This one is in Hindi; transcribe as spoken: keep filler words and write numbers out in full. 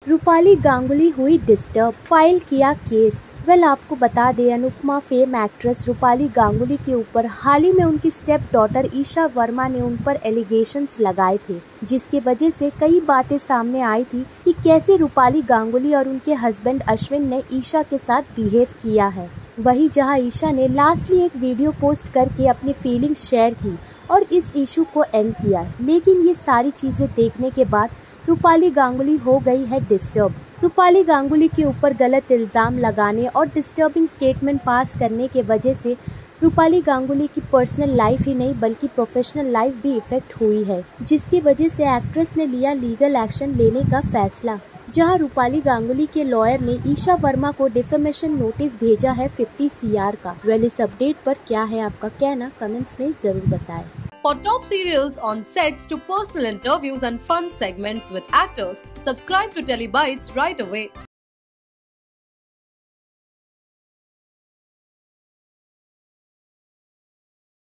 रूपाली गांगुली हुई डिस्टर्ब, फाइल किया केस। वेल आपको बता दें, अनुपमा फेम एक्ट्रेस रूपाली गांगुली के ऊपर हाल ही में उनकी स्टेप डॉटर ईशा वर्मा ने उन पर एलिगेशंस लगाए थे, जिसकी वजह से कई बातें सामने आई थी कि कैसे रूपाली गांगुली और उनके हस्बैंड अश्विन ने ईशा के साथ बिहेव किया है। वहीं जहां ईशा ने लास्टली एक वीडियो पोस्ट करके अपनी फीलिंग्स शेयर की और इस इशू को एंड किया, लेकिन ये सारी चीजें देखने के बाद रूपाली गांगुली हो गई है डिस्टर्ब। रूपाली गांगुली के ऊपर गलत इल्जाम लगाने और डिस्टर्बिंग स्टेटमेंट पास करने के वजह से रूपाली गांगुली की पर्सनल लाइफ ही नहीं बल्कि प्रोफेशनल लाइफ भी इफेक्ट हुई है, जिसकी वजह से एक्ट्रेस ने लिया लीगल एक्शन लेने का फैसला। जहां रूपाली गांगुली के लॉयर ने ईशा वर्मा को डिफेमेशन नोटिस भेजा है पचास करोड़ का। वेल इस अपडेट पर क्या है आपका कहना, कमेंट्स में जरूर बताएं। For top serials on sets to personal interviews and fun segments with actors, subscribe to Telebytes right away.